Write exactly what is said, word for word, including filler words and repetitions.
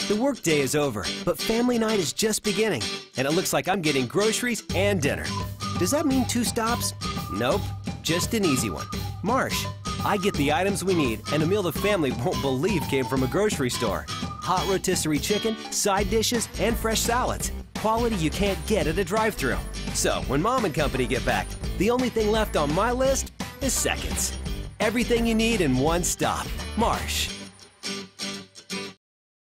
The workday is over, but family night is just beginning, and it looks like I'm getting groceries and dinner. Does that mean two stops? Nope, just an easy one. Marsh. I get the items we need and a meal the family won't believe came from a grocery store. Hot rotisserie chicken, side dishes, and fresh salads. Quality you can't get at a drive-thru. So when Mom and company get back, the only thing left on my list is seconds. Everything you need in one stop. Marsh.